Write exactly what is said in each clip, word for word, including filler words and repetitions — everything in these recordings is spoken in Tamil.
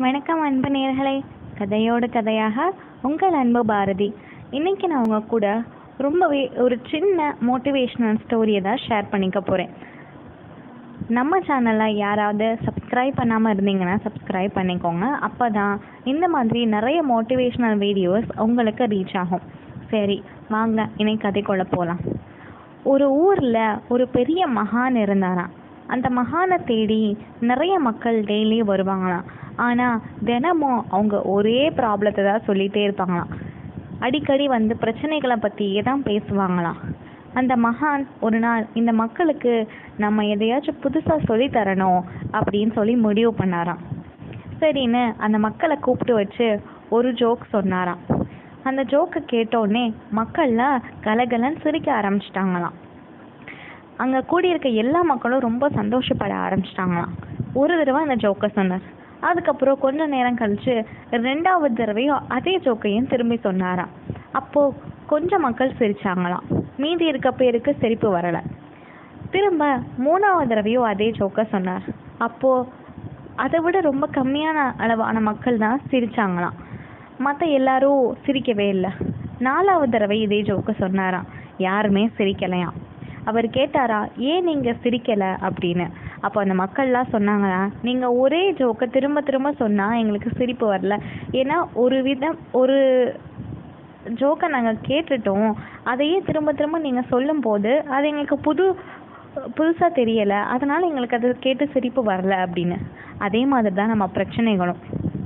வணக்கம் அன்பு நேயர்களே, கதையோடு கதையாக உங்கள் அன்பு பாரதி. இன்றைக்கி நான் உங்கள் கூட ரொம்பவே ஒரு சின்ன மோட்டிவேஷ்னல் ஸ்டோரியை தான் ஷேர் பண்ணிக்க போகிறேன். நம்ம சேனலில் யாராவது சப்ஸ்கிரைப் பண்ணாமல் இருந்தீங்கன்னா சப்ஸ்கிரைப் பண்ணிக்கோங்க. அப்போ தான் இந்த மாதிரி நிறைய மோட்டிவேஷ்னல் வீடியோஸ் உங்களுக்கு ரீச் ஆகும். சரி, வாங்க இன்னைக்கு கதைக்குள்ள போகலாம். ஒரு ஊரில் ஒரு பெரிய மகான் இருந்தாராம். அந்த மகானை தேடி நிறைய மக்கள் டெய்லி வருவாங்களாம். ஆனால் தினமும் அவங்க ஒரே ப்ராப்ளத்தை தான் சொல்லிகிட்டே இருப்பாங்களாம். அடிக்கடி வந்து பிரச்சனைகளை பற்றியே தான் பேசுவாங்களாம். அந்த மகான் ஒரு நாள் இந்த மக்களுக்கு நம்ம எதையாச்சும் புதுசாக சொல்லி தரணும் அப்படின்னு சொல்லி முடிவு பண்ணாராம். சரின்னு அந்த மக்களை கூப்பிட்டு வச்சு ஒரு ஜோக் சொன்னாராம். அந்த ஜோக்கை கேட்டோடனே மக்கள்லாம் கலகலன்னு சிரிக்க ஆரம்பிச்சிட்டாங்களாம். அங்கே கூடியிருக்க எல்லா மக்களும் ரொம்ப சந்தோஷப்பட ஆரம்பிச்சிட்டாங்களாம். ஒரு தடவை அந்த ஜோக்கை சொன்னார். அதுக்கப்புறம் கொஞ்சம் நேரம் கழித்து ரெண்டாவது தடவையும் அதே ஜோக்கையும் திரும்பி சொன்னாராம். அப்போது கொஞ்சம் மக்கள் சிரித்தாங்களாம். மீதி இருக்க பேருக்கு சிரிப்பு வரலை. திரும்ப மூணாவது தடவையும் அதே ஜோக்கை சொன்னார். அப்போது அதை விட ரொம்ப கம்மியான அளவான மக்கள் தான் சிரித்தாங்களாம். மற்ற எல்லாரும் சிரிக்கவே இல்லை. நாலாவது தடவை இதே ஜோக்கை சொன்னாராம். யாருமே சிரிக்கலையாம். அவர் கேட்டாரா, ஏன் நீங்கள் சிரிக்கலை அப்படின்னு. அப்போ அந்த மக்கள்லாம் சொன்னாங்களா, நீங்கள் ஒரே ஜோக்கை திரும்ப திரும்ப சொன்னால் எங்களுக்கு சிரிப்பு வரல. ஏன்னா ஒரு விதம் ஒரு ஜோக்கை நாங்கள் கேட்டுட்டோம், அதையே திரும்ப திரும்ப நீங்கள் சொல்லும்போது அது எங்களுக்கு புது புதுசாக தெரியலை, அதனால் எங்களுக்கு அதை கேட்டு சிரிப்பு வரல அப்படின்னு. அதே மாதிரி தான் நம்ம பிரச்சனைகளும்.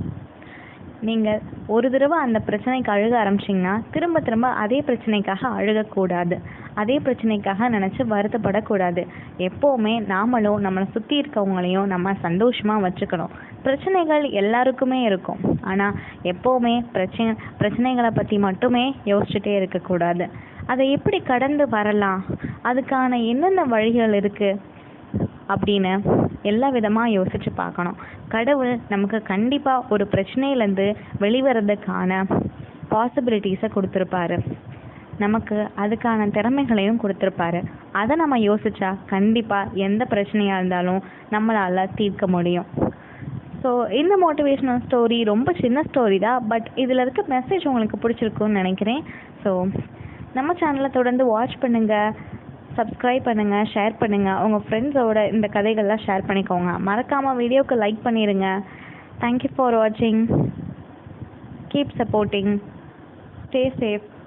நீங்கள் ஒரு தடவை அந்த பிரச்சனைக்கு அழுக ஆரம்பிச்சிங்கன்னா திரும்ப திரும்ப அதே பிரச்சனைக்காக அழுகக்கூடாது. அதே பிரச்சனைக்காக நினச்சி வருத்தப்படக்கூடாது. எப்போவுமே நாமளும் நம்மளை சுற்றி இருக்கவங்களையும் நம்ம சந்தோஷமாக வச்சுக்கணும். பிரச்சனைகள் எல்லாருக்குமே இருக்கும். ஆனால் எப்போவுமே பிரச்சனை பிரச்சனைகளை பற்றி மட்டுமே யோசிச்சுட்டே இருக்கக்கூடாது. அதை எப்படி கடந்து வரலாம், அதுக்கான என்னென்ன வழிகள் இருக்குது அப்படின்னு எல்லா விதமாக யோசித்து பார்க்கணும். கடவுள் நமக்கு கண்டிப்பாக ஒரு பிரச்சனையிலேருந்து வெளிவரதுக்கான பாசிபிலிட்டிஸை கொடுத்துருப்பாரு. நமக்கு அதுக்கான திறமைகளையும் கொடுத்துருப்பாரு. அதை நம்ம யோசித்தா கண்டிப்பாக எந்த பிரச்சனையாக இருந்தாலும் நம்மளால் தீர்க்க முடியும். ஸோ இந்த மோட்டிவேஷ்னல் ஸ்டோரி ரொம்ப சின்ன ஸ்டோரி தான், பட் இதில் இருக்க மெசேஜ் உங்களுக்கு பிடிச்சிருக்குன்னு நினைக்கிறேன். ஸோ நம்ம சேனலை தொடர்ந்து வாட்ச் பண்ணுங்கள், சப்ஸ்கிரைப் பண்ணுங்கள், ஷேர் பண்ணுங்கள். உங்கள் ஃப்ரெண்ட்ஸோட இந்த கதைகள்லாம் ஷேர் பண்ணிக்கோங்க. மறக்காமல் வீடியோவுக்கு லைக் பண்ணிடுங்க. தேங்க்யூ ஃபார் வாட்சிங். Keep supporting. Stay safe.